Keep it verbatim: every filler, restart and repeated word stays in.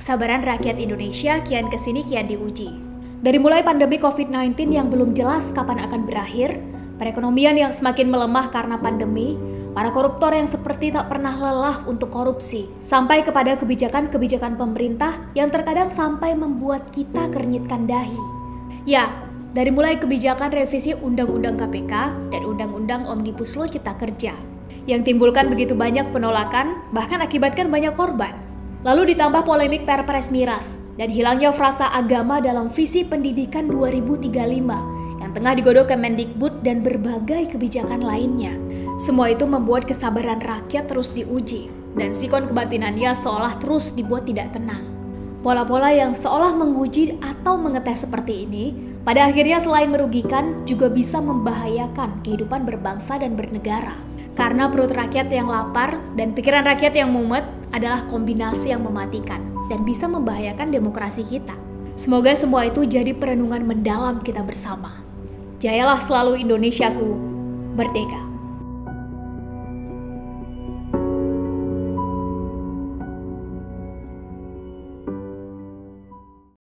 Kesabaran rakyat Indonesia kian kesini kian diuji. Dari mulai pandemi covid sembilan belas yang belum jelas kapan akan berakhir, perekonomian yang semakin melemah karena pandemi, para koruptor yang seperti tak pernah lelah untuk korupsi, sampai kepada kebijakan-kebijakan pemerintah yang terkadang sampai membuat kita kernyitkan dahi. Ya, dari mulai kebijakan revisi Undang-Undang K P K dan Undang-Undang Omnibus Law Cipta Kerja, yang timbulkan begitu banyak penolakan, bahkan akibatkan banyak korban. Lalu ditambah polemik Perpres Miras dan hilangnya frasa agama dalam visi pendidikan dua ribu tiga puluh lima yang tengah digodok Kemendikbud dan berbagai kebijakan lainnya. Semua itu membuat kesabaran rakyat terus diuji dan sikon kebatinannya seolah terus dibuat tidak tenang. Pola-pola yang seolah menguji atau mengetes seperti ini pada akhirnya selain merugikan juga bisa membahayakan kehidupan berbangsa dan bernegara. Karena perut rakyat yang lapar dan pikiran rakyat yang mumet adalah kombinasi yang mematikan dan bisa membahayakan demokrasi kita. Semoga semua itu jadi perenungan mendalam kita bersama. Jayalah selalu Indonesiaku, merdeka.